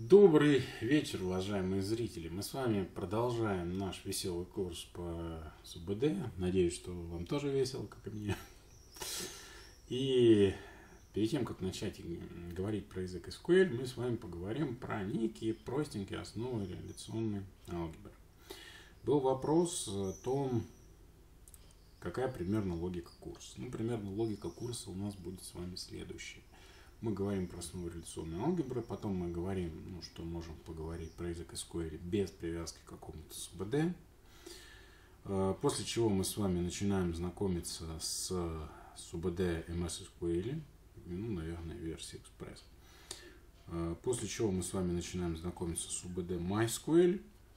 Добрый вечер, уважаемые зрители. Мы с вами продолжаем наш веселый курс по СУБД. Надеюсь, что вам тоже весело, как и мне. И перед тем, как начать говорить про язык SQL, мы с вами поговорим про некие простенькие основы реляционной алгебры. Был вопрос о том, какая примерно логика курса. Примерно логика курса у нас будет с вами следующая. Мы говорим про основу реляционной алгебры, потом мы говорим, что можем поговорить про язык SQL без привязки к какому-то СУБД. После чего мы с вами начинаем знакомиться с СУБД MS SQL, наверное, версия Express. После чего мы с вами начинаем знакомиться с СУБД MySQL,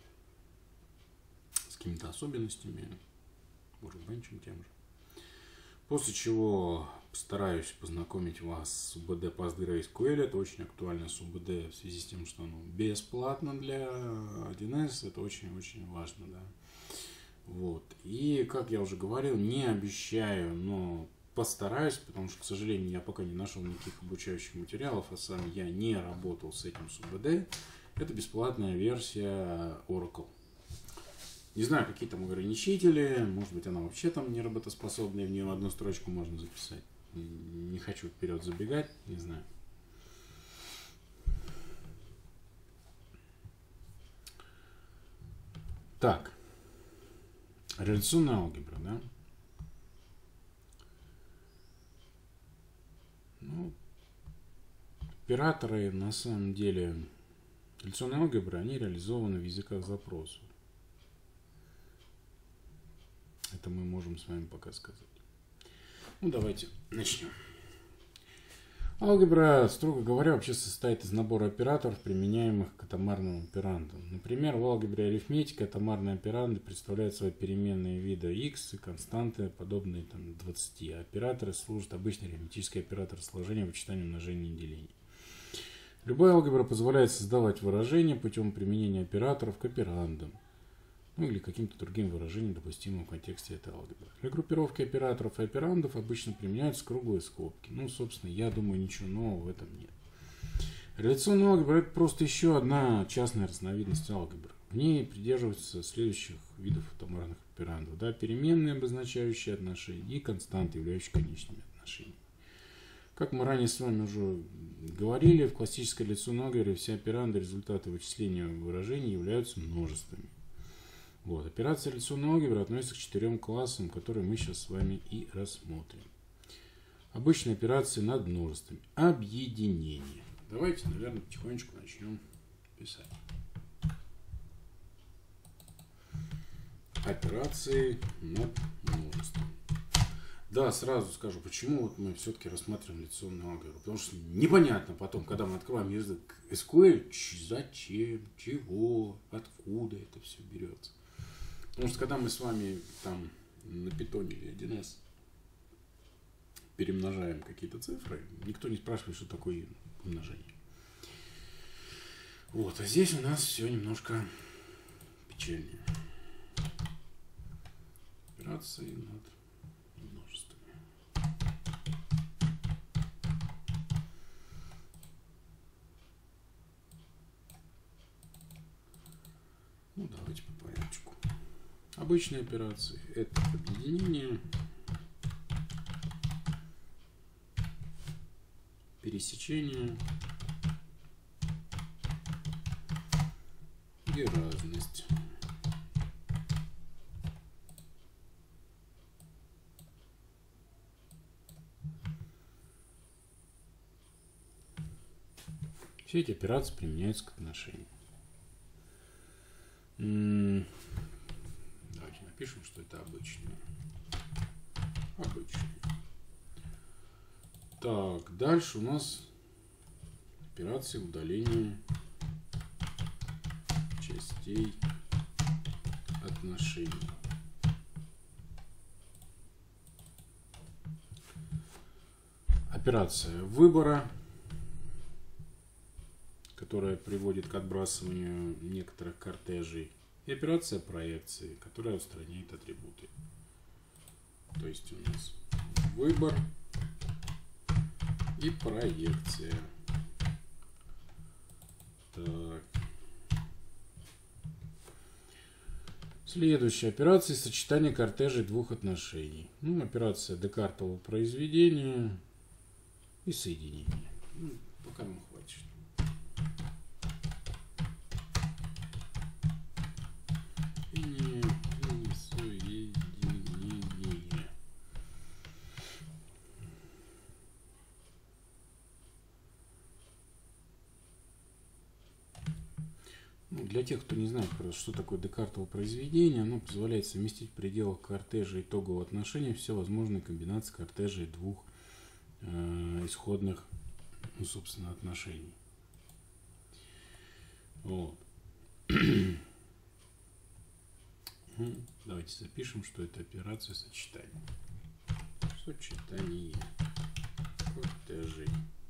с какими-то особенностями, может быть, тем же. После чего постараюсь познакомить вас с СУБД PostgreSQL. Это очень актуально СУБД в связи с тем, что оно бесплатно для 1С. Это очень-очень важно. Да? Вот. И, как я уже говорил, не обещаю, но постараюсь, потому что, к сожалению, я пока не нашел никаких обучающих материалов, а сам я не работал с этим СУБД. Это бесплатная версия Oracle. Не знаю, какие там ограничители, может быть, она вообще там не работоспособная, в нее одну строчку можно записать. Не хочу вперед забегать, не знаю. Так, реляционная алгебра, да? Операторы, на самом деле, реляционной алгебры, они реализованы в языках запроса. Это мы можем с вами пока сказать. Давайте начнем. Алгебра, строго говоря, вообще состоит из набора операторов, применяемых к атомарным операндам. Например, в алгебре арифметики атомарные операнды представляют собой переменные вида x и константы, подобные 20. А операторы служат обычный арифметический оператор сложения, вычитания, умножения и деления. Любая алгебра позволяет создавать выражения путем применения операторов к операндам. Или каким-то другим выражением, допустимым в контексте этой алгебры. Для группировки операторов и операндов обычно применяются круглые скобки. Собственно, я думаю, ничего нового в этом нет. Реляционная алгебра – это просто еще одна частная разновидность алгебры. В ней придерживаются следующих видов атомарных операндов. Да, переменные, обозначающие отношения, и константы, являющиеся конечными отношениями. Как мы ранее с вами уже говорили, в классической реляционной алгебре все операнды, результаты вычисления выражений являются множествами. Операция реляционной алгебры относится к 4 классам, которые мы сейчас с вами и рассмотрим. Обычные операции над множествами. Объединение. Давайте, наверное, потихонечку начнем писать. Операции над множеством. Да, сразу скажу, почему мы все-таки рассматриваем реляционную алгебру. Потому что непонятно потом, когда мы открываем язык SQL, зачем, чего, откуда это все берется. Потому что когда мы с вами на питоне или 1С перемножаем какие-то цифры, никто не спрашивает, что такое умножение. А здесь у нас все немножко печальнее. Операции над множествами. Давайте по порядку. Обычные операции – это объединение, пересечение и разность. Все эти операции применяются к отношениям. Давайте напишем, что это обычные. Обычные. Так, дальше у нас операции удаления частей отношений. Операция выбора, которая приводит к отбрасыванию некоторых кортежей. И операция проекции, которая устраняет атрибуты. То есть у нас выбор и проекция. Так. Следующая операция сочетания кортежей двух отношений. Ну, операция декартового произведения и соединения. Ну, пока нам хватит. Для тех, кто не знает, что такое декартово произведение, оно позволяет совместить в пределах кортежа итогового отношения все возможные комбинации кортежей двух исходных, ну, собственно, отношений. Вот. Давайте запишем, что это операция сочетания. Сочетание кортежей.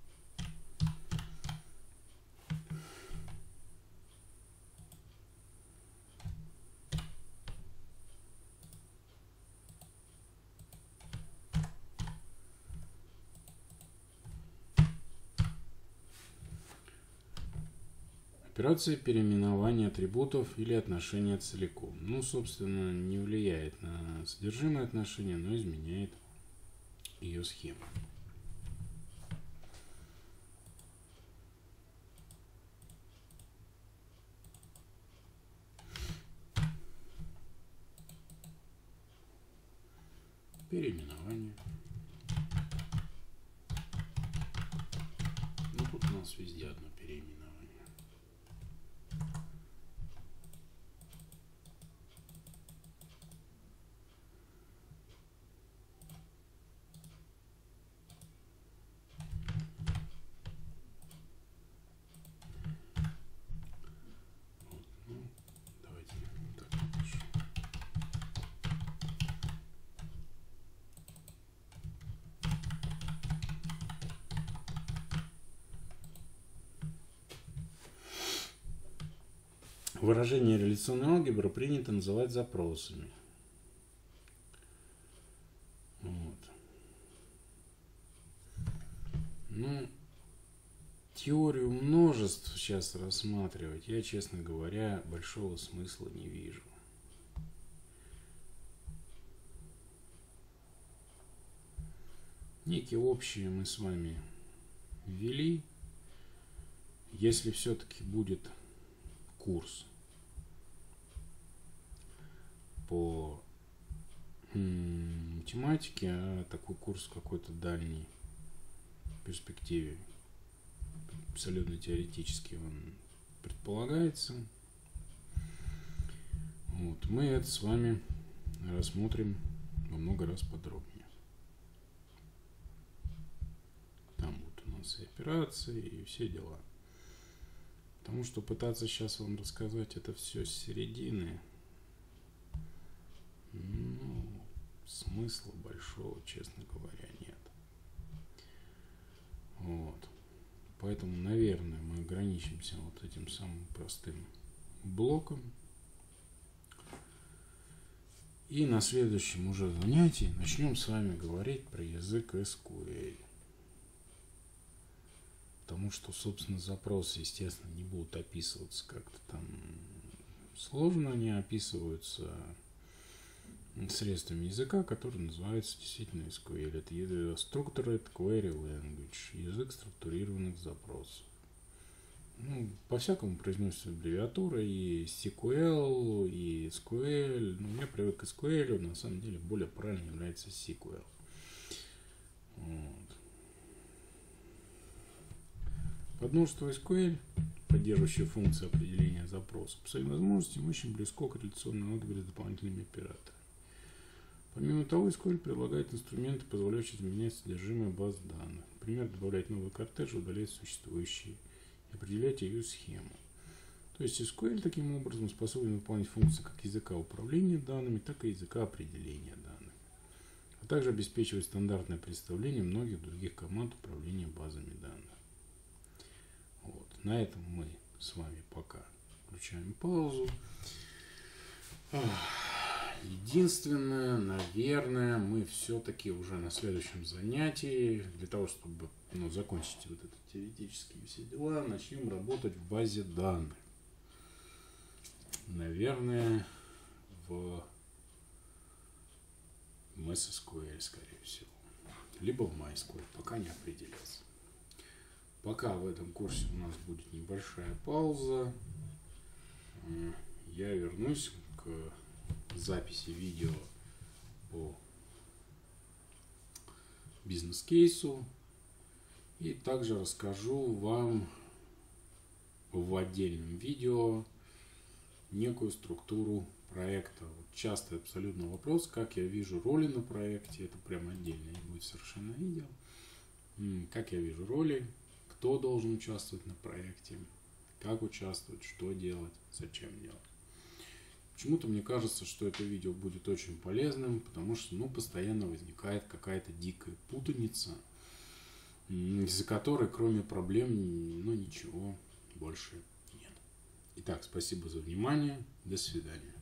Операция переименования атрибутов или отношения целиком. Ну, собственно, не влияет на содержимое отношения, но изменяет ее схему. Переименование. Ну, тут у нас везде одно переименование. Выражение реляционной алгебры принято называть запросами. Вот. Ну, теорию множеств сейчас рассматривать я, честно говоря, большого смысла не вижу. Некие общие мы с вами ввели. Если все-таки будет курс по математике, а такой курс в какой-то дальней перспективе, абсолютно теоретически он предполагается. Вот, мы это с вами рассмотрим во много раз подробнее. Там вот у нас и операции, и все дела. Потому что пытаться сейчас вам рассказать это все с середины, ну, смысла большого, честно говоря, нет. Вот. Поэтому, наверное, мы ограничимся вот этим самым простым блоком. И на следующем уже занятии начнем с вами говорить про язык SQL. Потому что, собственно, запросы, естественно, не будут описываться как-то там сложно, они описываются средствами языка, который называется действительно SQL. Это Structured Query Language, язык структурированных запросов. Ну, по-всякому произносится аббревиатура и SQL, и SQL. Но я привык к SQL, на самом деле более правильно является SQL. Вот. Подмножество SQL, поддерживающее функции определения запроса, по своим возможностям очень близко к реляционной алгебре с дополнительными операторами. Помимо того, SQL предлагает инструменты, позволяющие изменять содержимое баз данных. Например, добавлять новые кортежи, удалять существующие и определять ее схему. То есть SQL таким образом способен выполнять функции как языка управления данными, так и языка определения данных, а также обеспечивать стандартное представление многих других команд управления базами данных. Вот. На этом мы с вами пока включаем паузу. Единственное, наверное, мы все-таки уже на следующем занятии, для того, чтобы закончить вот это теоретические все дела, начнем работать в базе данных. Наверное, в MS SQL, скорее всего. Либо в MySQL, пока не определился. Пока в этом курсе у нас будет небольшая пауза. Я вернусь к записи видео по бизнес-кейсу. И также расскажу вам в отдельном видео некую структуру проекта. Вот частый абсолютно вопрос, как я вижу роли на проекте. Это прям отдельное будет совершенно видео. Как я вижу роли, кто должен участвовать на проекте, как участвовать, что делать, зачем делать. Почему-то мне кажется, что это видео будет очень полезным, потому что постоянно возникает какая-то дикая путаница, из-за которой, кроме проблем, ничего больше нет. Итак, спасибо за внимание. До свидания.